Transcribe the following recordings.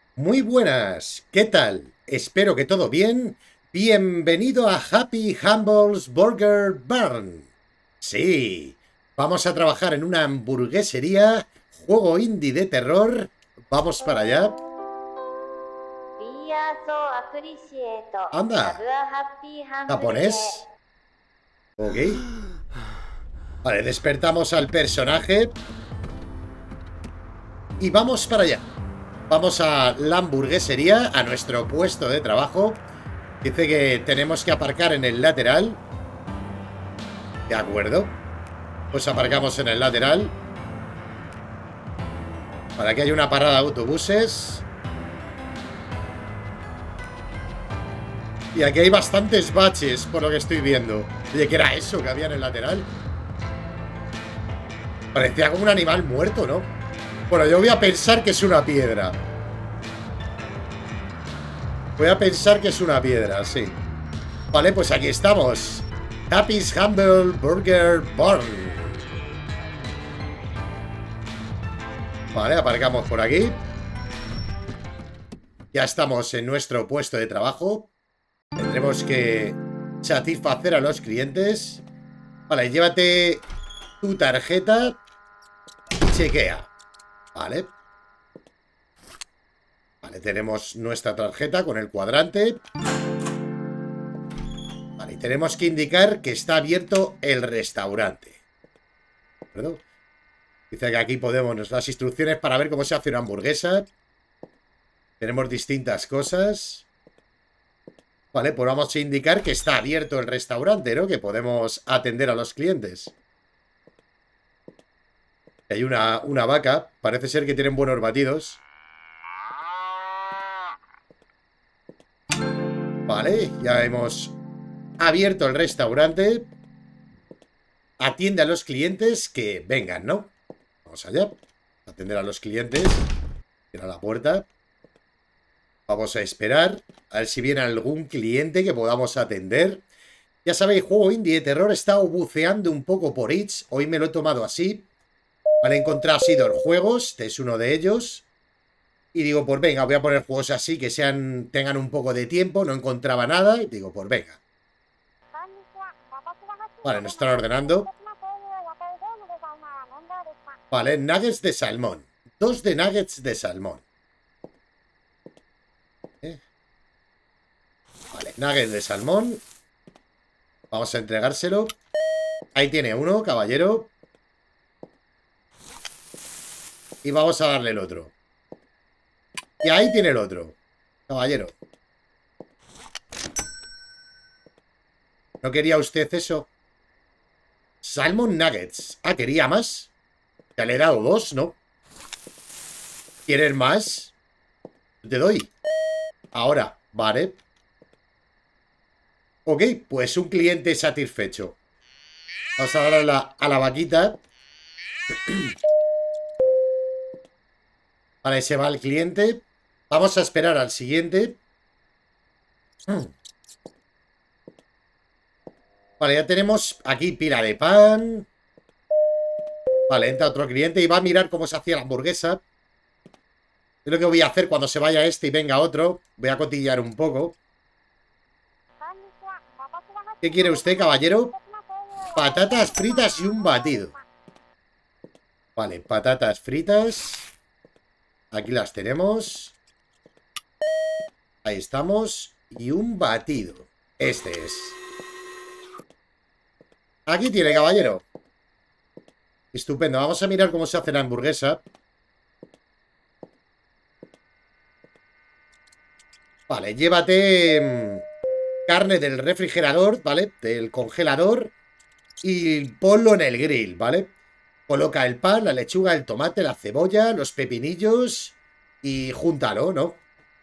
Muy buenas, ¿qué tal? Espero que todo bien. Bienvenido a Happy Humble's Burger Barn. Sí, vamos a trabajar en una hamburguesería, juego indie de terror. Vamos para allá. We are so appreciate. Have Anda, a happy humble day. japonés. Ok. Vale, despertamos al personaje y vamos para allá. Vamos a la hamburguesería, a nuestro puesto de trabajo. Dice que tenemos que aparcar en el lateral. De acuerdo. Pues aparcamos en el lateral. Para que haya una parada de autobuses. Y aquí hay bastantes baches, por lo que estoy viendo. Oye, ¿qué era eso que había en el lateral? Parecía como un animal muerto, ¿no? Bueno, yo voy a pensar que es una piedra. Voy a pensar que es una piedra, sí. Vale, pues aquí estamos. Happy's Humble Burger Barn. Vale, aparcamos por aquí. Ya estamos en nuestro puesto de trabajo. Tendremos que satisfacer a los clientes. Vale, llévate tu tarjeta y chequea. Vale. Vale, tenemos nuestra tarjeta con el cuadrante. Vale, y tenemos que indicar que está abierto el restaurante. ¿De acuerdo? Dice que aquí nos das instrucciones para ver cómo se hace una hamburguesa. Tenemos distintas cosas. Vale, pues vamos a indicar que está abierto el restaurante, ¿no? Que podemos atender a los clientes. Hay una vaca. Parece ser que tienen buenos batidos. Vale, ya hemos abierto el restaurante. Atiende a los clientes que vengan, ¿no? Vamos allá. Atender a los clientes. Cierra la puerta. Vamos a esperar. A ver si viene algún cliente que podamos atender. Ya sabéis, juego indie de terror. He estado buceando un poco por Itch. Hoy me lo he tomado así. Vale, he encontrado así dos juegos. Este es uno de ellos. Y digo, pues venga, voy a poner juegos así que tengan un poco de tiempo. No encontraba nada. Y digo, pues venga. Vale, nos están ordenando. Vale, nuggets de salmón. 2 de nuggets de salmón. Vale, nuggets de salmón. Vamos a entregárselo. Ahí tiene uno, caballero. Y vamos a darle el otro. Y ahí tiene el otro, caballero. ¿No quería usted eso? Salmon nuggets. Ah, ¿quería más? Ya le he dado 2, ¿no? ¿Quieres más? Te doy. Ahora, vale. Ok, pues un cliente satisfecho. Vamos a darle a la vaquita. Vale, se va el cliente. Vamos a esperar al siguiente. Vale, ya tenemos aquí pila de pan. Vale, entra otro cliente y va a mirar cómo se hacía la hamburguesa. Es lo que voy a hacer cuando se vaya este y venga otro. Voy a cotillar un poco. ¿Qué quiere usted, caballero? Patatas fritas y un batido. Vale, patatas fritas. Aquí las tenemos. Ahí estamos. Y un batido. Este es. Aquí tiene, caballero. Estupendo. Vamos a mirar cómo se hace la hamburguesa. Vale, llévate carne del refrigerador, ¿vale? Del congelador. Y ponlo en el grill, ¿vale? Coloca el pan, la lechuga, el tomate, la cebolla, los pepinillos y júntalo, ¿no?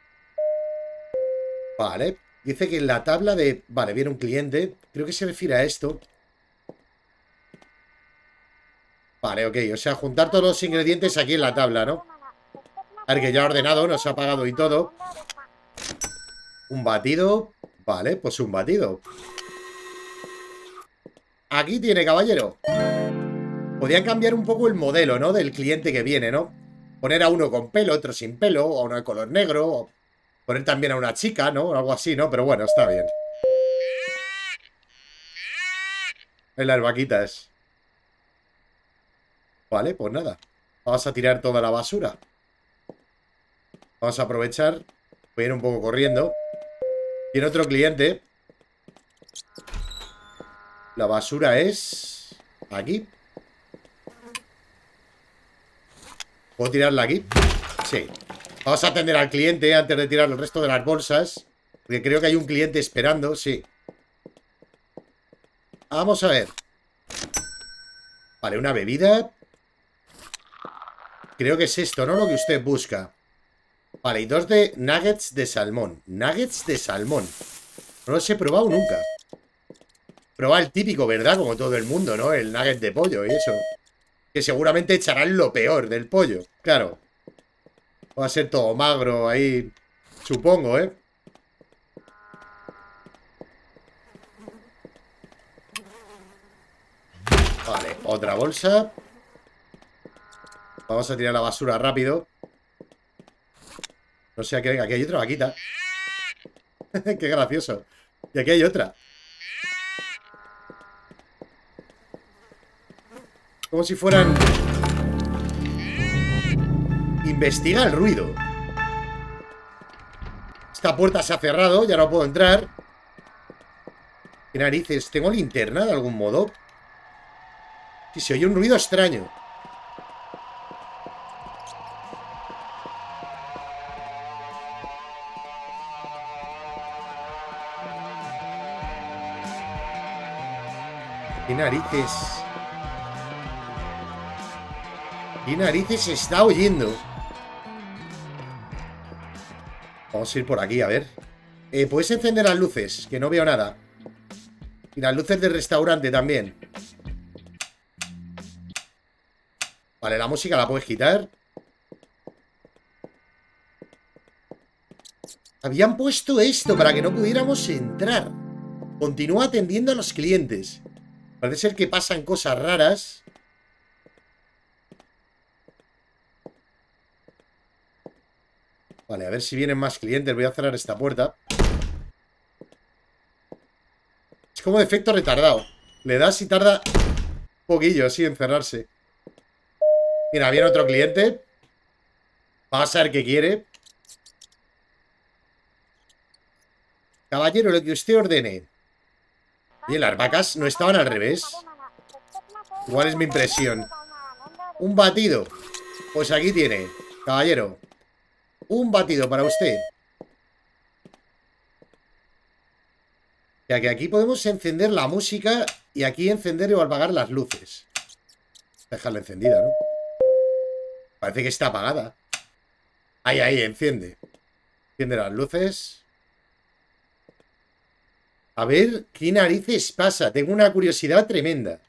Vale. Dice que en la tabla de... Vale, viene un cliente. Creo que se refiere a esto. Vale, ok. O sea, juntar todos los ingredientes aquí en la tabla, ¿no? A ver, que ya ha ordenado, nos ha pagado y todo. Un batido. Vale, pues un batido. Aquí tiene, caballero. Podrían cambiar un poco el modelo, ¿no? Del cliente que viene, ¿no? Poner a uno con pelo, otro sin pelo, o a uno de color negro, o poner también a una chica, ¿no? Algo así, ¿no? Pero bueno, está bien. En las vaquitas. Vale, pues nada. Vamos a tirar toda la basura. Vamos a aprovechar. Voy a ir un poco corriendo. Tiene otro cliente. La basura es... aquí. ¿Puedo tirarla aquí? Sí. Vamos a atender al cliente antes de tirar el resto de las bolsas. Porque creo que hay un cliente esperando, sí. Vamos a ver. Vale, una bebida. Creo que es esto, ¿no? Lo que usted busca. Vale, y 2 de nuggets de salmón. Nuggets de salmón. No los he probado nunca. Probar el típico, ¿verdad? Como todo el mundo, ¿no? El nugget de pollo y eso. Que seguramente echarán lo peor del pollo. Claro. Va a ser todo magro ahí. Supongo, ¿eh? Vale, otra bolsa. Vamos a tirar la basura rápido. No sé, aquí hay otra vaquita. Qué gracioso. Y aquí hay otra. Como si fueran... Investiga el ruido. Esta puerta se ha cerrado, ya no puedo entrar. ¿Qué narices? ¿Tengo linterna de algún modo? Sí, se oye un ruido extraño. ¿Qué narices? ¿Qué narices se está oyendo? Vamos a ir por aquí, a ver. ¿Puedes encender las luces? Que no veo nada. Y las luces del restaurante también. Vale, la música la puedes quitar. Habían puesto esto para que no pudiéramos entrar. Continúa atendiendo a los clientes. Parece ser que pasan cosas raras. Vale, a ver si vienen más clientes. Voy a cerrar esta puerta. Es como de efecto retardado. Le das y tarda un poquillo así en cerrarse. Mira, viene otro cliente. Vamos a ver qué quiere. Caballero, lo que usted ordene. Oye, las vacas no estaban al revés. Igual es mi impresión. Un batido. Pues aquí tiene, caballero. Un batido para usted. Ya que aquí podemos encender la música y aquí encender o apagar las luces. Dejarla encendida, ¿no? Parece que está apagada. Ahí, ahí, enciende. Enciende las luces. A ver, ¿qué narices pasa? Tengo una curiosidad tremenda.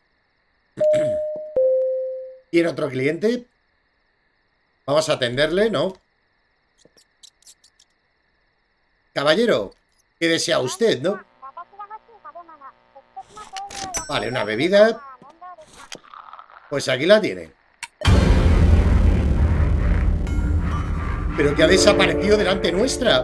¿Tiene otro cliente? Vamos a atenderle, ¿no? Caballero, ¿qué desea usted, no? Vale, una bebida. Pues aquí la tiene. Pero que ha desaparecido delante nuestra.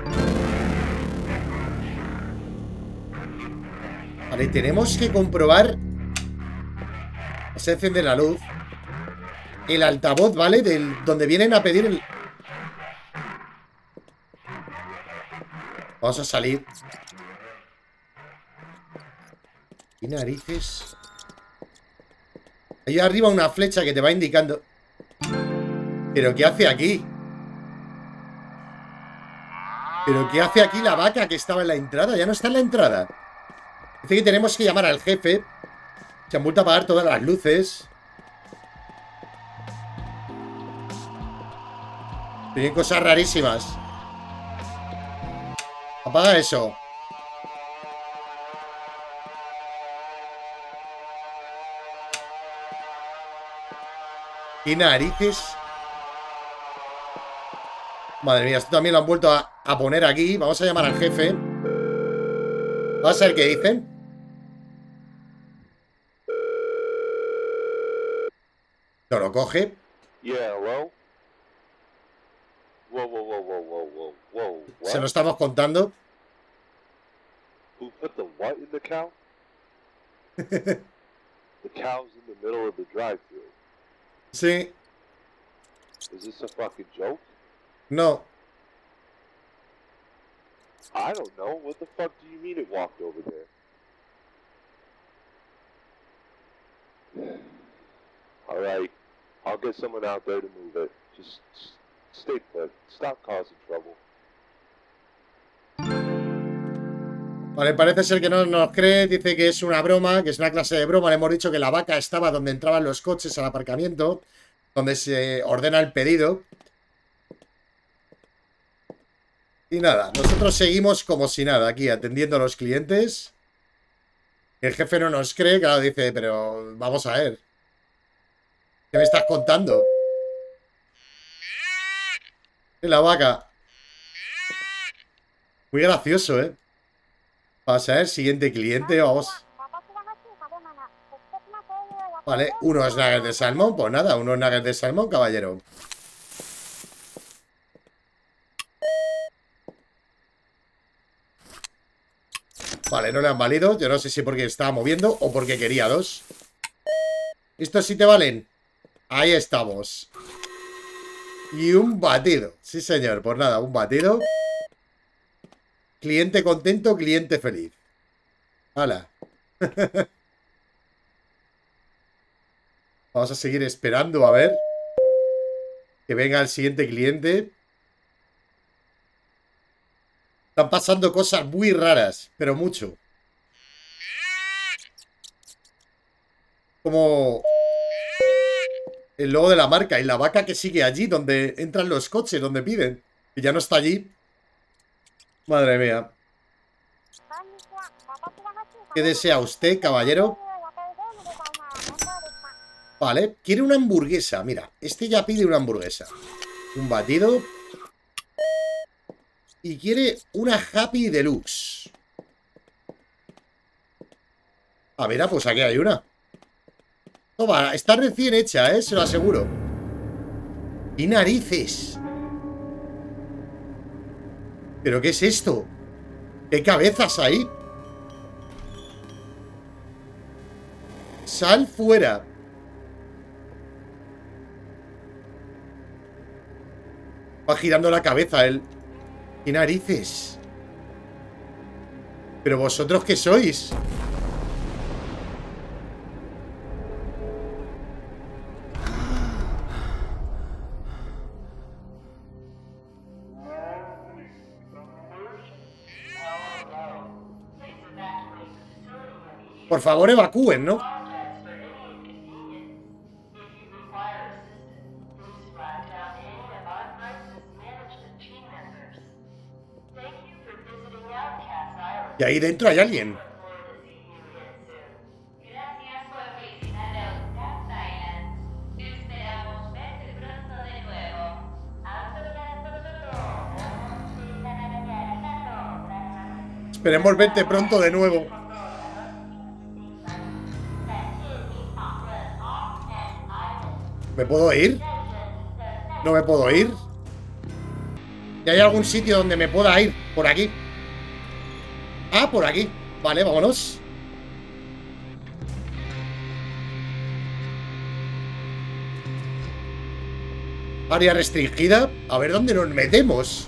Vale, tenemos que comprobar. Se enciende la luz. El altavoz, ¿vale? Donde vienen a pedir el... Vamos a salir. ¿Qué narices? Hay arriba una flecha que te va indicando. ¿Pero qué hace aquí? ¿Pero qué hace aquí la vaca que estaba en la entrada? Ya no está en la entrada. Dice que tenemos que llamar al jefe. Se han vuelto a apagar todas las luces. Tienen cosas rarísimas. Apaga eso. ¿Qué narices? Madre mía, esto también lo han vuelto a poner aquí. Vamos a llamar al jefe. Vamos a ver qué dicen. No lo coge. Yeah, hello? Se lo estamos contando. Who put the what in the cow? The cow's in the middle of the drive-thru. Sí. Is this a fucking joke? No. I don't know. What the fuck do you mean it walked over there? Alright. I'll get someone out there to move it. Just stay put. Stop causing trouble. Vale, parece ser que no nos cree. Dice que es una broma, que es una clase de broma. Le hemos dicho que la vaca estaba donde entraban los coches al aparcamiento, donde se ordena el pedido. Y nada, nosotros seguimos como si nada aquí, atendiendo a los clientes. El jefe no nos cree, claro, dice, pero vamos a ver. ¿Qué me estás contando? La vaca. Muy gracioso, ¿eh? Vamos a ver, siguiente cliente, vamos. Vale, unos nuggets de salmón. Pues nada, unos nuggets de salmón, caballero. Vale, no le han valido. Yo no sé si porque estaba moviendo o porque quería dos. ¿Estos sí te valen? Ahí estamos. Y un batido. Sí, señor, pues nada, un batido. Cliente contento, cliente feliz. ¡Hala! Vamos a seguir esperando a ver que venga el siguiente cliente. Están pasando cosas muy raras, pero mucho. Como el logo de la marca y la vaca que sigue allí, donde entran los coches, donde piden. Y ya no está allí. Madre mía. ¿Qué desea usted, caballero? Vale, quiere una hamburguesa. Mira, este ya pide una hamburguesa. Un batido. Y quiere una Happy Deluxe. A ver, pues aquí hay una. Toma, está recién hecha, se lo aseguro. ¡Y narices! ¿Pero qué es esto? ¿Qué cabezas hay? Sal fuera. Va girando la cabeza él. ¿Qué narices? ¿Pero vosotros qué sois? Por favor, evacúen, ¿no? Y ahí dentro hay alguien. Esperemos verte pronto de nuevo. ¿Me puedo ir? ¿No me puedo ir? ¿Y hay algún sitio donde me pueda ir? Por aquí. Ah, por aquí. Vale, vámonos. Área restringida. A ver dónde nos metemos.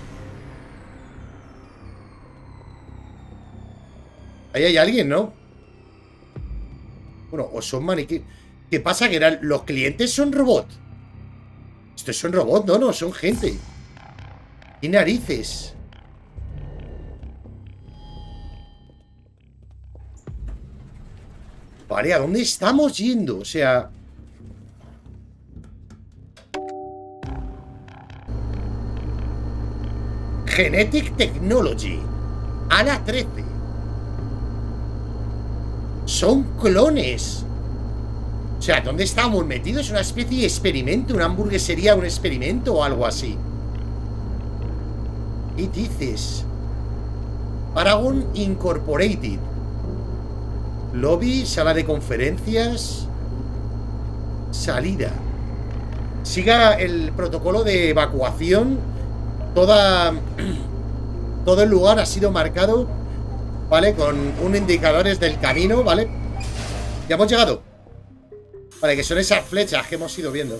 Ahí hay alguien, ¿no? Bueno, o son maniquí. ¿Qué pasa? Que eran... los clientes son robots. Estos son robots, no, son gente. ¿Qué narices? Vale, ¿a dónde estamos yendo? O sea... Genetic Technology. ALA 13. Son clones. O sea, ¿dónde estamos metidos? ¿Una especie de experimento? ¿Una hamburguesería, un experimento o algo así? ¿Qué dices? Paragon Incorporated. Lobby, sala de conferencias. Salida. Siga el protocolo de evacuación todo el lugar ha sido marcado, ¿vale? Con un indicadores del camino, ¿vale? Ya hemos llegado. Vale, que son esas flechas que hemos ido viendo.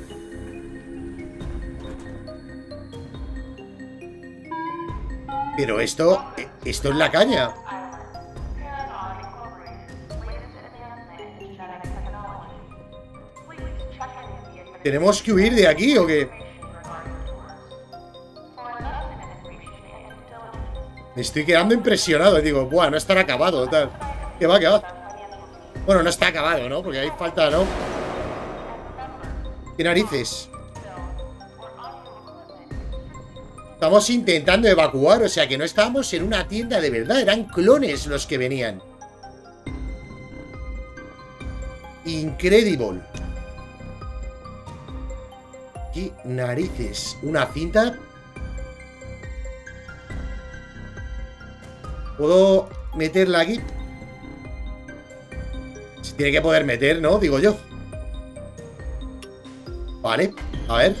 Pero esto es la caña. ¿Tenemos que huir de aquí o qué? Me estoy quedando impresionado. Digo, buah, no estará acabado, tal. ¿Qué va, qué va? Bueno, no está acabado, ¿no? Porque ahí falta, ¿no? ¿Qué narices? Estamos intentando evacuar, o sea que no estábamos en una tienda de verdad. Eran clones los que venían. Incredible. ¿Qué narices? ¿Una cinta? ¿Puedo meterla aquí? Se tiene que poder meter, ¿no? Digo yo. Vale, a ver.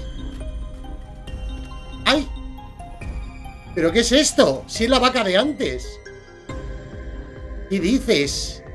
¡Ay! ¿Pero qué es esto? Si es la vaca de antes. ¿Qué dices?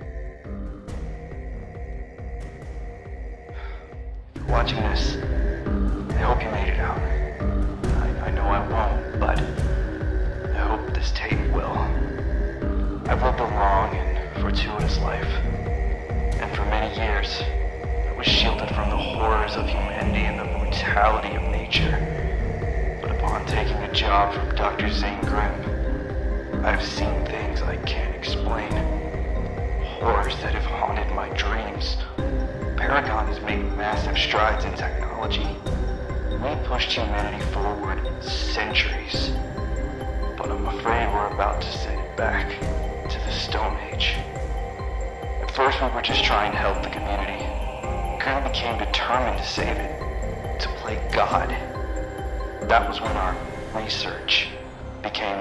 Watching this, I hope you made it out. I know I won't, but I hope this tape will. I've lived a long and fortuitous life, and for many years, I was shielded from the horrors of humanity and the brutality of nature. But upon taking a job from Dr. Zane Grimm, I've seen things I can't explain. Horrors that have haunted my dreams. Paragon has made massive strides in technology. We pushed humanity forward centuries. But I'm afraid we're about to send it back to the Stone Age. At first we were just trying to help the community. Grimm became determined to save it, to play God. That was when our research became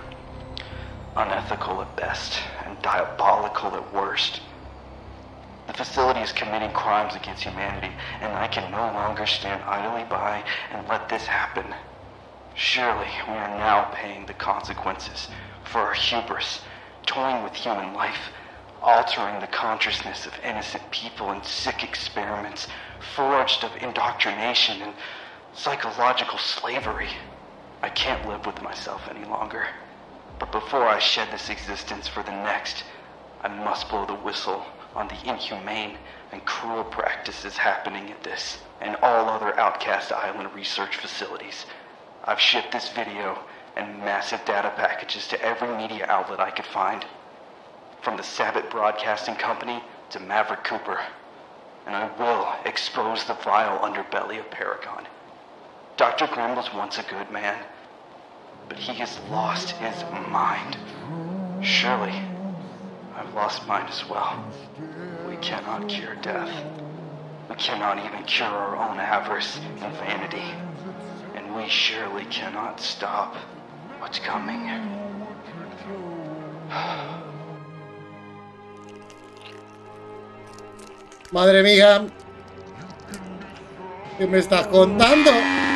unethical at best and diabolical at worst. The facility is committing crimes against humanity, and I can no longer stand idly by and let this happen. Surely we are now paying the consequences for our hubris, toying with human life, altering the consciousness of innocent people in sick experiments, forged of indoctrination and psychological slavery. I can't live with myself any longer. But before I shed this existence for the next, I must blow the whistle on the inhumane and cruel practices happening at this and all other Outcast Island research facilities. I've shipped this video and massive data packages to every media outlet I could find, from the Sabbath Broadcasting Company to Maverick Cooper, and I will expose the vile underbelly of Paragon. Dr. Grimm was once a good man, but he has lost his mind. Surely, I've lost mine as well. We cannot cure death. We cannot even cure our own avarice and vanity. And we surely cannot stop what's coming. Madre mía. ¿Qué me estás contando?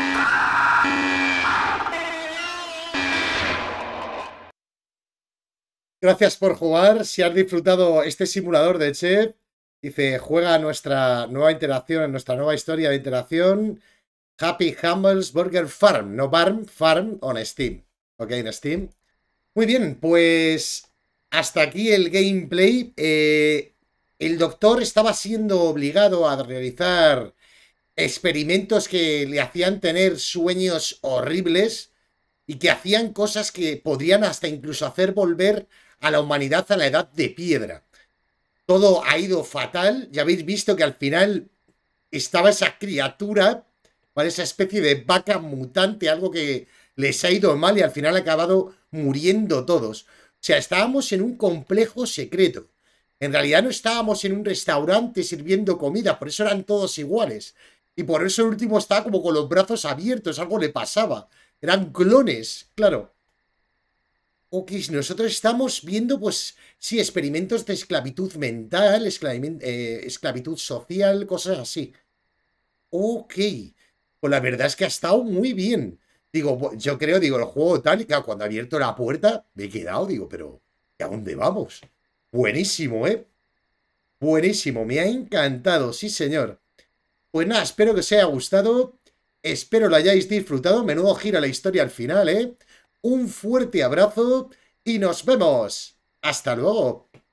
Gracias por jugar. Si has disfrutado este simulador de Chef, dice, juega nuestra nueva interacción, en nuestra nueva historia de interacción. Happy Humbles Burger Farm. No Barm, Farm on Steam. Ok, en Steam. Muy bien, pues hasta aquí el gameplay. El doctor estaba siendo obligado a realizar experimentos que le hacían tener sueños horribles y que hacían cosas que podrían hasta incluso hacer volver a la humanidad a la edad de piedra. Todo ha ido fatal. Ya habéis visto que al final estaba esa criatura, ¿vale? Esa especie de vaca mutante, algo que les ha ido mal y al final ha acabado muriendo todos. O sea, estábamos en un complejo secreto. En realidad no estábamos en un restaurante sirviendo comida, por eso eran todos iguales. Y por eso el último estaba como con los brazos abiertos, algo le pasaba. Eran clones, claro. Ok, nosotros estamos viendo, pues, sí, experimentos de esclavitud mental, esclavitud social, cosas así. Ok, pues la verdad es que ha estado muy bien. Digo, yo creo, digo, el juego tal, y claro, cuando ha abierto la puerta, me he quedado, digo, pero ¿a dónde vamos? Buenísimo, ¿eh? Buenísimo, me ha encantado, sí señor. Pues nada, espero que os haya gustado, espero lo hayáis disfrutado, menudo gira la historia al final, ¿eh? Un fuerte abrazo y nos vemos. Hasta luego.